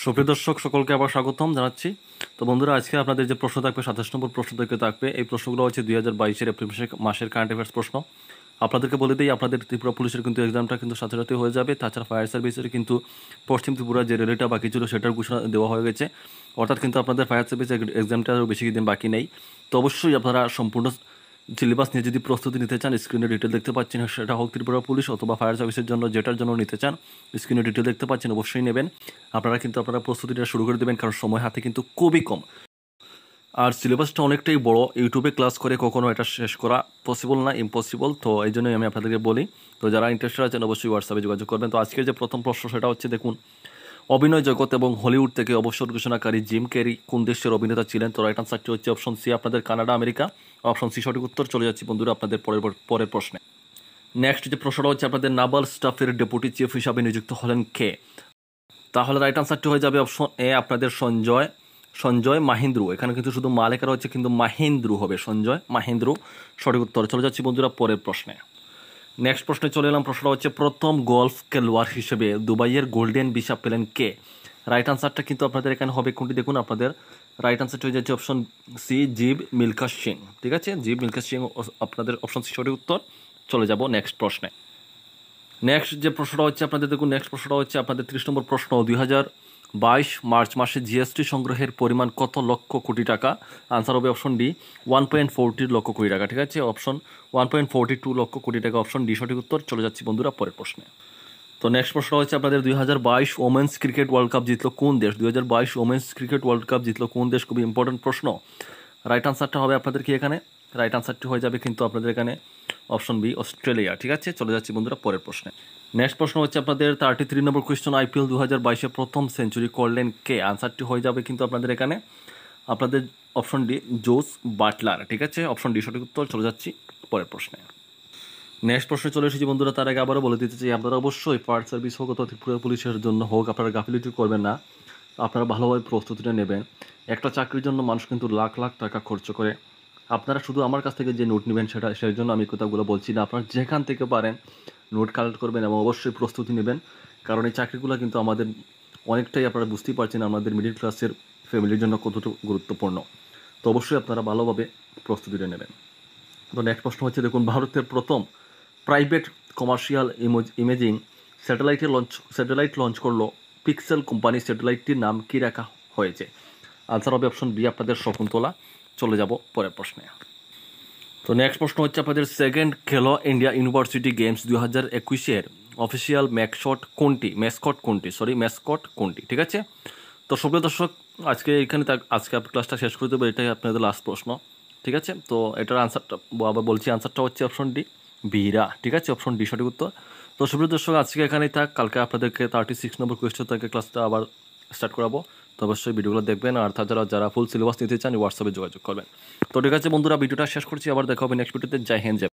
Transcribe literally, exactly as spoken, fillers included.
সুপ্রিয় দর্শক সকলকে আবার স্বাগতম জানাচ্ছি। তো বন্ধুরা, আজকে আপনাদের যে প্রশ্ন থাকবে সাতাশ নম্বর প্রশ্ন থেকে থাকবে। এই প্রশ্নগুলো হচ্ছে দুই হাজার বাইশের এপ্রিল মাসের কারেন্ট অ্যাফেয়ার্স প্রশ্ন। আপনাদেরকে বলে দিই, আপনাদের ত্রিপুরা পুলিশের কিন্তু এক্সামটা কিন্তু সাথে সাথে হয়ে যাবে। তাছাড়া ফায়ার সার্ভিসের কিন্তু পশ্চিম ত্রিপুরা যে রেলটা বাকি ছিল সেটার ঘোষণা দেওয়া হয়ে গেছে। অর্থাৎ কিন্তু আপনাদের ফায়ার সার্ভিস এক্সামটা আরও বেশি দিন বাকি নেই। তো অবশ্যই আপনারা সম্পূর্ণ সিলেবাস নিয়ে যদি প্রস্তুতি নিতে চান, স্ক্রিনে ডিটেল দেখতে পাচ্ছেন, সেটা হোক ত্রিপুরা পুলিশ অথবা ফায়ার সার্ভিসের জন্য, যেটার জন্য নিতে চান স্ক্রিনে ডিটেল দেখতে পাচ্ছেন, অবশ্যই নেবেন। আপনারা কিন্তু আপনারা প্রস্তুতিটা শুরু করে দেবেন, কারণ সময় হাতে কিন্তু খুবই কম। আর সিলেবাসটা অনেকটাই বড়, ইউটিউবে ক্লাস করে কখনো এটা শেষ করা পসিবল না, ইম্পসিবল। তো এই জন্যই আমি আপনাদেরকে বলি। তো যারা ইন্টারেস্টেড আছেন অবশ্যই হোয়াটসঅ্যাপে যোগাযোগ করবেন। তো আজকের যে প্রথম প্রশ্ন সেটা হচ্ছে, দেখুন, অভিনয় জগৎ এবং হলিউড থেকে অবসর ঘোষণাকারী জিম ক্যারি কোন দেশের অভিনেতা ছিলেন? তো রাইট আনসারটি হচ্ছে অপশন সি, আপনাদের কানাডা, আমেরিকা। অপশন সি সঠিক উত্তর। চলে যাচ্ছি বন্ধুরা আপনাদের পরের পরের প্রশ্নে। নেক্সট যে প্রশ্নটা হচ্ছে, আপনাদের নাভাল স্টাফের ডেপুটি চিফ হিসাবে নিযুক্ত হলেন কে? তাহলে রাইট আনসারটি হয়ে যাবে অপশন এ, আপনাদের সঞ্জয় সঞ্জয় মাহেন্দ্রু। এখানে কিন্তু শুধু মা লেখা হচ্ছে, কিন্তু মাহেন্দ্রু হবে, সঞ্জয় মাহেন্দ্রু সঠিক উত্তর। চলে যাচ্ছি বন্ধুরা পরের প্রশ্নে। নেক্সট প্রশ্নে চলে এলাম। প্রশ্নটা হচ্ছে, প্রথম গলফ খেলোয়াড় হিসেবে দুবাইয়ের গোল্ডেন ভিসা পেলেন কে? রাইট আনসারটা কিন্তু আপনাদের এখানে হবে কোনটি? দেখুন, আপনাদের রাইট আনসারটা হয়ে যাচ্ছে অপশন সি, জিব মিলখা সিং। ঠিক আছে, জিব মিলখা সিং আপনাদের অপশন সি সঠিক উত্তর। চলে যাব নেক্সট প্রশ্নে। নেক্সট যে প্রশ্নটা হচ্ছে আপনাদের, দেখুন, নেক্সট প্রশ্নটা হচ্ছে আপনাদের ত্রিশ নম্বর প্রশ্ন। দুই হাজার বাইশ মার্চ মাসে জিএসটি সংগ্রহের পরিমাণ কত লক্ষ কোটি টাকা? আনসার হবে option D, one point forty lakh crore টাকা। ঠিক আছে, option one point forty two lakh crore টাকা, অপশন ডি সঠিক উত্তর। চলে যাচ্ছি বন্ধুরা পরের প্রশ্নে। তো নেক্সট প্রশ্ন হচ্ছে আপনাদের, দুই হাজার বাইশ ওমেন্স ক্রিকেট ওয়ার্ল্ড কাপ জিতলো কোন দেশ? দুই হাজার বাইশ ওমেন্স ক্রিকেট ওয়ার্ল্ড কাপ জিতলো কোন দেশ? খুবই ইম্পর্টেন্ট প্রশ্ন। রাইট আনসারটা হবে আপনাদের কি এখানে? রাইট আনসারটি হয়ে যাবে কিন্তু আপনাদের এখানে অপশন বি, অস্ট্রেলিয়া। ঠিক আছে, চলে যাচ্ছি বন্ধুরা পরের প্রশ্নে। নেক্সট প্রশ্ন হচ্ছে আপনাদের থার্টি থ্রি নম্বর কোয়েশ্চন, আইপিএল দু হাজার বাইশে প্রথম সেঞ্চুরি করলেন কে? আনসারটি হয়ে যাবে কিন্তু আপনাদের এখানে আপনাদের অপশন ডি, জোস বাটলার। ঠিক আছে, অপশন ডি সঠিক উত্তর। চলে যাচ্ছি পরের প্রশ্নে। নেক্সট প্রশ্নে চলে এসেছি বন্ধুরা। তার আগে আবারও বলে দিতে চাই, আপনারা অবশ্যই ফায়ার সার্ভিস হোক অথবা ত্রিপুরা পুলিশের জন্য হোক, আপনারা গাফিলতি করবেন না। আপনারা ভালোভাবে প্রস্তুতিটা নেবেন। একটা চাকরির জন্য মানুষ কিন্তু লাখ লাখ টাকা খরচ করে। আপনারা শুধু আমার কাছ থেকে যে নোট নেবেন সেটা সেই জন্য আমি কথাগুলো বলছি না। আপনারা যেখান থেকে পারেন নোট কালেক্ট করবেন এবং অবশ্যই প্রস্তুতি নেবেন, কারণ এই চাকরিগুলো কিন্তু আমাদের অনেকটাই, আপনারা বুঝতেই পারছেন, আমাদের মিডিল ক্লাসের ফ্যামিলির জন্য কতটুকু গুরুত্বপূর্ণ। তো অবশ্যই আপনারা ভালোভাবে প্রস্তুতিটা নেবেন। তো নেক্সট প্রশ্ন হচ্ছে, দেখুন, ভারতের প্রথম প্রাইভেট কমার্শিয়াল ইমেজিং স্যাটেলাইটে লঞ্চ স্যাটেলাইট লঞ্চ করলো পিক্সেল কোম্পানি। স্যাটেলাইটটির নাম কী রাখা হয়েছে? আনসার হবে অপশন বি, আপনাদের শকুন্তলা। চলে যাব পরের প্রশ্নে। তো নেক্সট প্রশ্ন হচ্ছে আপনাদের, সেকেন্ড খেলো ইন্ডিয়া ইউনিভার্সিটি গেমস দুই হাজার একুশের অফিসিয়াল ম্যাকশট কোনটি? ম্যাসকট কোনটি সরি ম্যাসকট কোনটি? ঠিক আছে, তো সুপ্রিয় দর্শক, আজকে এখানে আজকে ক্লাসটা শেষ করে দেবো। এটাই আপনাদের লাস্ট প্রশ্ন। ঠিক আছে, তো এটার আনসারটা আবার বলছি, আনসারটা হচ্ছে অপশন ডি, বীরা। ঠিক আছে, অপশন ডি সঠিক উত্তর। তো সুপ্রিয় দর্শক, আজকে এখানেই থাক। কালকে আপনাদেরকে থার্টি সিক্স নম্বর কোয়েশ্চন থেকে ক্লাসটা আবার স্টার্ট করাবো। তো অবশ্যই ভিডিওগুলো দেখবেন, আর তাছাড়া যারা ফুল সিলেবাস নিতে চান হোয়াটসঅ্যাপে যোগাযোগ করবেন। তো ঠিক আছে বন্ধুরা, ভিডিওটা শেষ করছি। আবার দেখা হবে নেক্সট ভিডিওতে। জয় হিন্দ, জয়।